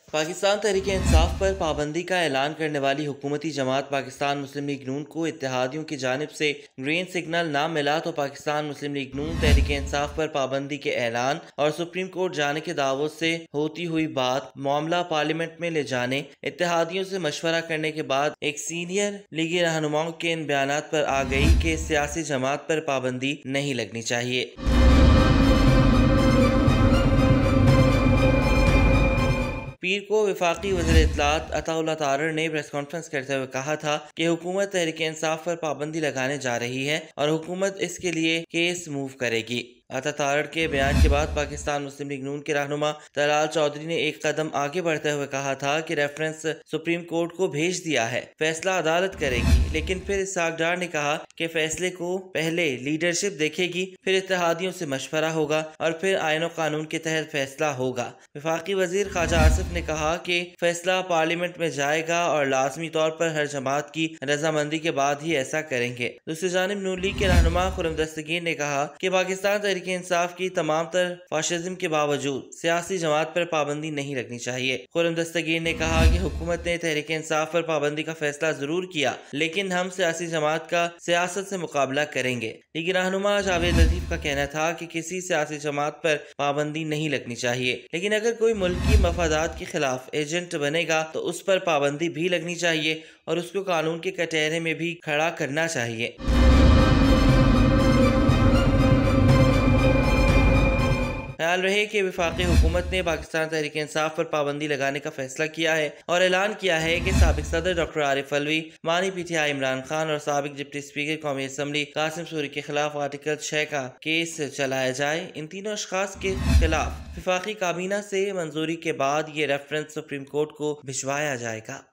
पाकिस्तान तहरीक-ए-इंसाफ पर पाबंदी का ऐलान करने वाली हुकूमती जमात पाकिस्तान मुस्लिम लीग नून को इत्तेहादियों की जानिब से ग्रीन सिग्नल ना मिला तो पाकिस्तान मुस्लिम लीग नून तहरीक-ए-इंसाफ पर पाबंदी के ऐलान और सुप्रीम कोर्ट जाने के दावों से होती हुई बात मामला पार्लियामेंट में ले जाने इत्तेहादियों से मशवरा करने के बाद एक सीनियर लीगी रहनुमाओं के इन बयानात पर आ गई कि सियासी जमात पर पाबंदी नहीं लगनी चाहिए। पीर को वफाकी वज़ीर इत्तलात अताउल्लाह तारर ने प्रेस कॉन्फ्रेंस करते हुए कहा था कि हुकूमत तहरीक इंसाफ पर पाबंदी लगाने जा रही है और हुकूमत इसके लिए केस मूव करेगी। अता तारड़ के बयान के बाद पाकिस्तान मुस्लिम लीग नून के रहनुमा तलाल चौधरी ने एक कदम आगे बढ़ते हुए कहा था कि रेफरेंस सुप्रीम कोर्ट को भेज दिया है, फैसला अदालत करेगी। लेकिन फिर इसहाक डार ने कहा कि फैसले को पहले लीडरशिप देखेगी, फिर इत्तेहादियों से मशवरा होगा और फिर आईन और कानून के तहत फैसला होगा। वफाकी वजीर ख्वाजा आसिफ ने कहा कि फैसला पार्लियामेंट में जाएगा और लाजमी तौर पर हर जमात की रजामंदी के बाद ही ऐसा करेंगे। दूसरी जानिब नून लीग के रहनुमा खुर्रम दस्तगीर ने कहा कि पाकिस्तान के इंसाफ की तमाम तर फाशिज्म के बावजूद सियासी जमात पर पाबंदी नहीं लगनी चाहिए। खुर्रम दस्तगीर ने कहा कि हुकूमत ने तहरीक इंसाफ पर पाबंदी का फैसला जरूर किया, लेकिन हम सियासी जमात का सियासत से मुकाबला करेंगे। लीगी रहनुमा जावेद लतीफ का कहना था कि किसी सियासी जमात पर पाबंदी नहीं लगनी चाहिए, लेकिन अगर कोई मुल्की मफादात के खिलाफ एजेंट बनेगा तो उस पर पाबंदी भी लगनी चाहिए और उसको कानून के कटहरे में भी खड़ा करना चाहिए। ख्याल रहे कि वफाकी हुकूमत ने पाकिस्तान तहरीक इंसाफ पर पाबंदी लगाने का फैसला किया है और ऐलान किया है कि साबिक सदर डॉक्टर आरिफ अलवी, मानी पीटीआई इमरान खान और साबिक डिप्टी स्पीकर कौमी असम्बली कासिम सूरी के खिलाफ आर्टिकल 6 का केस चलाया जाए। इन तीनों अशखास के खिलाफ वफाकी काबीना से मंजूरी के बाद ये रेफरेंस सुप्रीम कोर्ट को भिजवाया जाएगा।